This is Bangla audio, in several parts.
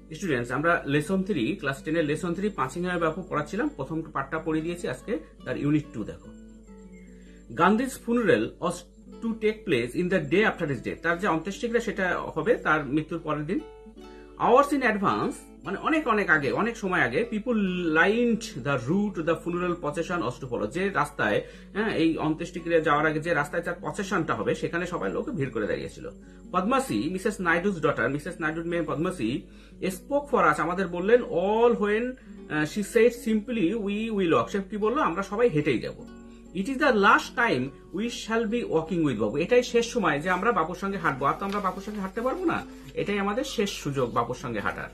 স্টুডেন্টস, আমরা লেসন 3 ক্লাস 10 এর লেসন 3 পাঁচিংয়ের ব্যাপার পড়াচ্ছিলাম। প্রথম পার্টটা পড়িয়ে দিয়েছি, আজকে তার ইউনিট 2 দেখো। Gandhi's funeral was to take place in the day after his death. তার যে অন্ত্যেষ্টিক্রিয়া সেটা হবে তার মৃত্যুর পরের দিন। আওয়ার্স ইন অ্যাডভান্স, মানে অনেক অনেক আগে, অনেক সময় আগে, people lined the route the funeral procession was to follow. যে রাস্তায় এই অন্ত্যেষ্টিক্রিয়া যাওয়ার আগে যে রাস্তায় তার প্রসেশনটা হবে সেখানে সবাই লোক ভিড় করে দাঁড়িয়েছিল। Padmaja, Mrs Naidu's daughter, Mrs নাইডুর মেয়ে পদ্মাসী, স্পোক ফর আস, আমাদের বললেন, all when she said simply we will walk. সে কি বললো? আমরা সবাই হেঁটেই যাব। It is the last time we shall be walking with Babu. এটাই শেষ সময় যে আমরা বাবুর সঙ্গে হাঁটবো। আর তো আমরা বাবুর সঙ্গে হাঁটতে পারবো না, এটাই আমাদের শেষ সুযোগ বাবুর সঙ্গে হাঁটার।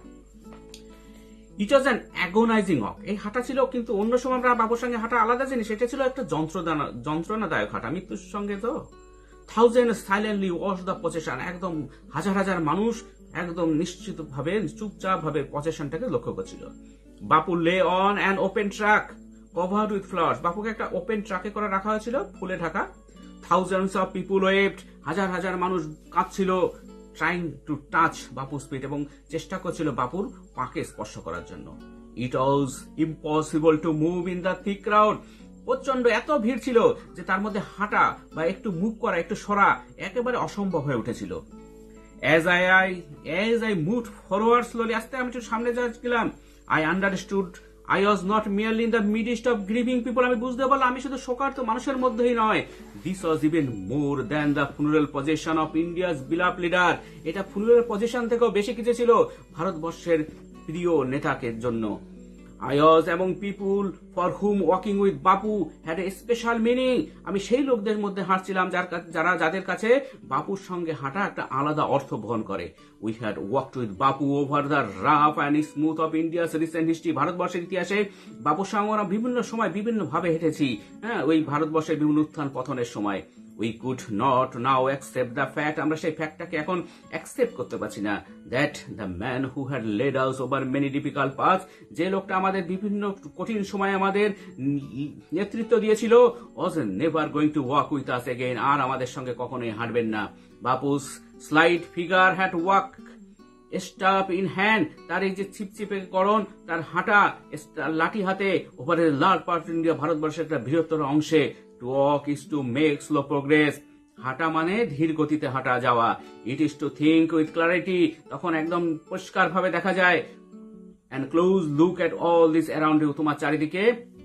It was an agonising walk. এই হাঁটা ছিল, কিন্তু অন্য সময় আমরা বাবুর সঙ্গে হাঁটা আলাদা জিনিস, এটা ছিল একটা যন্ত্রণাদায়ক হাঁটা, মৃত্যুর সঙ্গে। তো thousand silently watch the procession, একদম হাজার হাজার মানুষ একদম নিশ্চিত ভাবে চুপচাপ ভাবে প্রসেশনটাকে লক্ষ্য করছিল। Bapu lay on an open truck covered with flowers. বাপুকে একটা ওপেন ট্রাকে করে রাখা হয়েছিল, ফুলে ঢাকা। থাউজেন্ডস অফ পিপুল ওয়েভড, হাজার হাজার মানুষ কাঁদছিল, ট্রাইং টু টাচ বাপুর ফিট, এবং চেষ্টা করছিল বাপুর পাকে স্পর্শ করার জন্য। It was impossible to move in the thick crowd. প্রচন্ড এত ভিড় ছিল যে তার মধ্যে হাঁটা বা একটু মুভ করা, একটু সরা একেবারে অসম্ভব হয়ে উঠেছিল। As I moved forward slowly, আস্তে আমি একটু সামনে গেলাম, I understood I was not merely in the midst of grieving people. আমি বুঝতে পারলাম আমি শুধু শোকার্ত মানুষের মধ্যেই নয়। This was even more than the funeral procession of India's beloved leader. এটা ফুনারেল প্রসেশন থেকেও বেশি কিছু ছিল ভারতবর্ষের প্রিয় নেতাকে জন্য। I was among people for whom walking with Bapu had a special meaning. আমি সেই লোকদের মধ্যে হাঁটছিলাম যাদের কাছে বাপুর সঙ্গে হাঁটা একটা আলাদা অর্থ বহন করে। We had walked with Bapu over the rough and smooth of India's recent history. ভারতবর্ষের ইতিহাসে বাপুর সঙ্গে আমরা বিভিন্ন সময় বিভিন্ন ভাবে হেঁটেছি। ওই ভারতবর্ষের বিভিন্ন উত্থান পতনের সময়। We could not now accept the fact, আমরা সেই ফ্যাক্টটাকে এখন অ্যাকসেপ্ট করতে পারছি না, that the man who had led us over many difficult paths, যে লোকটা আমাদের বিভিন্ন কঠিন সময় আমাদের নেতৃত্ব দিয়েছিল, was never going to walk with us again, আর আমাদের সঙ্গে কখনোই হাঁটবেন না। Bapu's slight figure had walked staff in hand, তার এই যে ছিপছিপে করণ, তার হাঁটা লাঠি হাতে, ওভারে লার্জ পার্ট ইন্ডিয়া, ভারতবর্ষের একটা বৃহত্তর অংশে। To walk is to make slow progress, হাঁটা মানে ধীর গতিতে হাঁটা যাওয়া। It is to think with clarity, তখন একদম পরিষ্কার ভাবে দেখা যায়। And close look at all this around you, তোমার চারিদিকে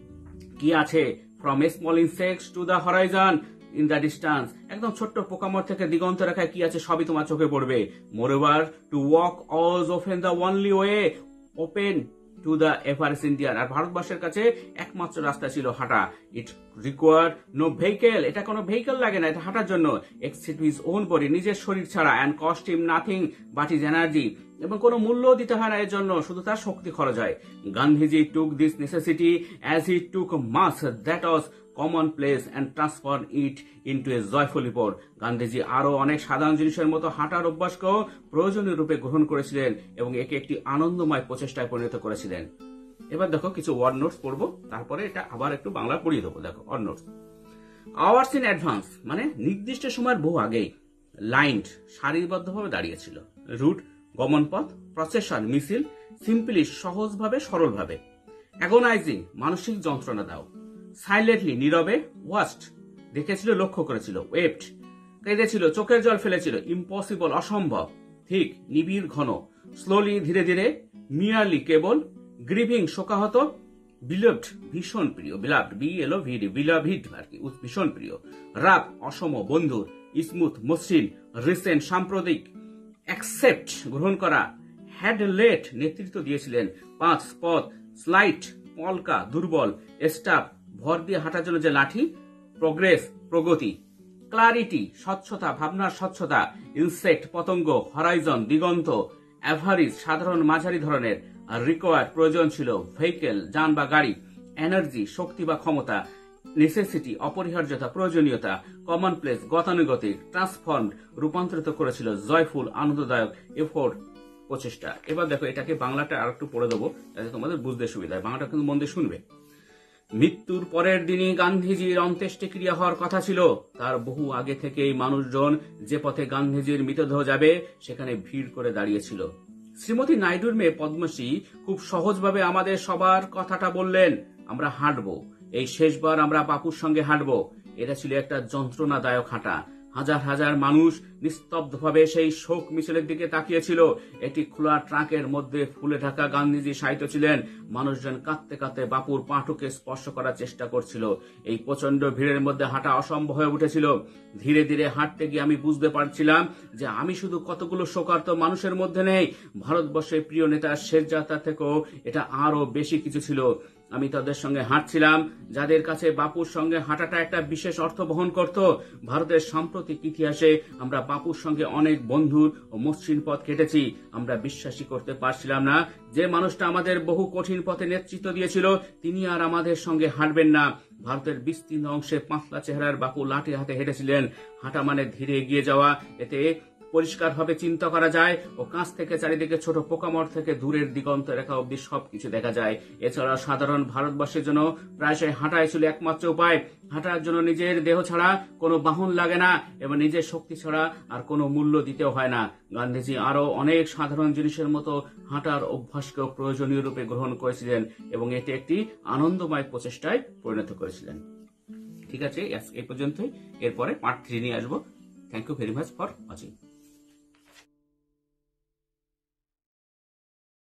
কি আছে। From a small insects to the horizon in the distance, একদম ছোট্ট পোকামাকড় থেকে দিগন্ত রেখায় কি আছে সবই তোমার চোখে পড়বে। Moreover to walk also open the only way open to the Everest Indian, আর ভারতবর্ষের কাছে একমাত্র রাস্তা ছিল হাঁটা। ইট রিকোয়ার্ড নো ভেহিকেল, এটা কোনো ভেহিকেল লাগে না এটা হাঁটার জন্য। এক্সেপ্ট হিজ ওন বডি, নিজের শরীর ছাড়া। And cost him nothing but his energy, এবং কোনো মূল্য দিতে হয় না এর জন্য, শুধু তার শক্তি খরচ হয়। Gandhiji took this necessity as he took mass that was common place and transform it into a joyful report. Gandhiji আরো অনেক সাধারণ জিনিসের মতো হাঁটার অভ্যাসকেও প্রয়োজনীয় রূপে গ্রহণ করেছিলেন এবং একে একটি আনন্দময় প্রচেষ্টায় পরিণত করেছিলেন। এবার দেখো কিছু ওয়ার্ড নোটস পড়বো, তারপরে এটা আবার একটু বাংলা পড়িয়ে দেবো। দেখো word notes. Hours in advance মানে নির্দিষ্ট সময়ের বহু আগেই। লাইন্ড সারিবদ্ধভাবে দাঁড়িয়েছিল। রুট গমন পথ। প্রসেশন মিছিল। সিম্পলি সহজভাবে সরলভাবে। অ্যাগোনাইজিং মানসিক যন্ত্রণা দাও। সাইলেন্টলি নীরবে। ওয়াস্ট দেখেছিল লক্ষ্য করেছিল। ওয়েপ্ট কেঁদেছিল চোখের জল ফেলেছিল। ইম্পসিবল অসম্ভব। ঠিক নিবিড় ঘন। স্লোলি ধীরে ধীরে। মিয়ারলি কেবল। গ্রিভিং শোকাহত। বিলভড ভীষণ প্রিয়। বিলাভড BLOVD বিলাভিড আর কি ভীষণ প্রিয়। রাফ অসম বন্ধুর। স্মুথ মসৃণ। রিসেন্ট সাম্প্রতিক। অ্যাকসেপ্ট গ্রহণ করা। হ্যাড লেট নেতৃত্ব দিয়েছিলেন। 5 স্পট। স্লাইট পলকা দুর্বল। স্টাফ ভর দিয়ে হাঁটার জন্য যে লাঠি। প্রোগ্রেস প্রগতি। ক্লারিটি স্বচ্ছতা ভাবনার স্বচ্ছতা। ইনসেক্ট পতঙ্গ। হরাইজন দিগন্ত। অ্যাভারেজ সাধারণ মাঝারি ধরনের। রিকোয়ার্ড প্রয়োজন ছিল। ভেহিকেল যান বা গাড়ি। এনার্জি শক্তি বা ক্ষমতা। নেসেসিটি অপরিহার্যতা প্রয়োজনীয়তা। কমন প্লেস গতানুগতিক। ট্রান্সফর্ম রূপান্তরিত করেছিল। জয়ফুল আনন্দদায়ক। এফোর্ট প্রচেষ্টা। এবার দেখো এটাকে বাংলাটা আর একটু পড়ে দেবো যাতে তোমাদের বুঝতে সুবিধা হয়। বাংলাটা কিন্তু মন দিয়ে শুনবে। মৃত্যুর পরের দিনই গান্ধীজির অন্ত্যেষ্টিক্রিয়া হওয়ার কথা ছিল। তার বহু আগে থেকেই মানুষজন যে পথে গান্ধীজির মৃতদেহ যাবে সেখানে ভিড় করে দাঁড়িয়েছিল। শ্রীমতী নাইডুর মেয়ে পদ্মশ্রী খুব সহজভাবে আমাদের সবার কথাটা বললেন, আমরা হাঁটবো, এই শেষবার আমরা বাপুর সঙ্গে হাঁটবো। এটা ছিল একটা যন্ত্রণাদায়ক হাঁটা। হাজার হাজার মানুষ নিস্তব্ধভাবে সেই শোক মিছিলের দিকে তাকিয়েছিল। একটি খোলা ট্রাকের মধ্যে ফুলে ঢাকা গান্ধীজি শায়িত ছিলেন। মানুষজন কাঁদতে কাঁদতে বাপুর পাঁটুকে স্পর্শ করার চেষ্টা করছিল। এই প্রচন্ড ভিড়ের মধ্যে হাঁটা অসম্ভব হয়ে উঠেছিল। ধীরে ধীরে হাঁটতে গিয়ে আমি বুঝতে পারছিলাম যে আমি শুধু কতগুলো শোকার্ত মানুষের মধ্যে নেই, ভারতবর্ষের প্রিয় নেতা শেখ যাত্রা থেকেও এটা আরো বেশি কিছু ছিল। আমি তাদের সঙ্গে হাঁটছিলাম, যাদের কাছে বাপুর সঙ্গে হাঁটাটা একটা বিশেষ অর্থ বহন করত। ভারতের সাম্প্রতিক ইতিহাসে আমরা বাপুর সঙ্গে অনেক বন্ধুর ও মসৃণ পথ কেটেছি। আমরা বিশ্বাসই করতে পারছিলাম না যে মানুষটা আমাদের বহু কঠিন পথে নেতৃত্ব দিয়েছিল, তিনি আর আমাদের সঙ্গে হাঁটবেন না। ভারতের বিস্তীর্ণ অংশে পাতলা চেহারার বাপু লাঠি হাতে হেঁটেছিলেন। হাঁটা মানে ধীরে এগিয়ে যাওয়া, এতে পরিষ্কারভাবে চিন্তা করা যায় ও কাছ থেকে চারিদিকে ছোট পোকামাকড় থেকে দূরের দিগন্ত রেখা অব্দি সবকিছু দেখা যায়। এছাড়া সাধারণ ভারতবর্ষের জন্য প্রায়শই হাঁটাই ছিল একমাত্র উপায়। হাঁটার জন্য নিজের দেহ ছাড়া কোনো বাহন লাগে না এবং নিজের শক্তি ছাড়া আর কোনো মূল্য দিতেও হয় না। গান্ধীজি আরো অনেক সাধারণ জিনিসের মতো হাঁটার অভ্যাসকেও প্রয়োজনীয় রূপে গ্রহণ করেছিলেন এবং এটি একটি আনন্দময় প্রচেষ্টায় পরিণত করেছিলেন। ঠিক আছে, এই পর্যন্তই। এরপরে পার্ট 3 নিয়ে আসবো। Thank you very much for watching.